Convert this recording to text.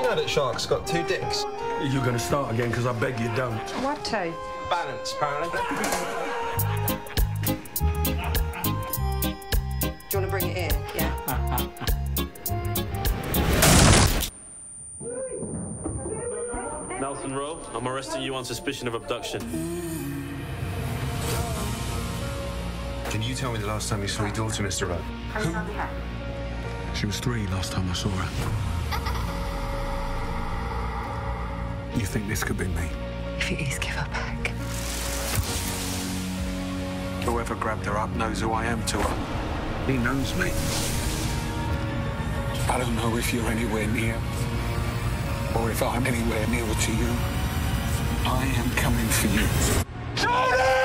know that shark's got 2 dicks? You're going to start again, because I beg you don't. What to? Balance, apparently. Do you want to bring it in? Yeah. Nelson Rowe, I'm arresting you on suspicion of abduction. Can you tell me the last time you saw your daughter, Mr. Rowe? She was 3 last time I saw her. You think this could be me? If it is, give her back. Whoever grabbed her up knows who I am to her. He knows me. I don't know if you're anywhere near, or if I'm anywhere near to you. I am coming for you. Jordan!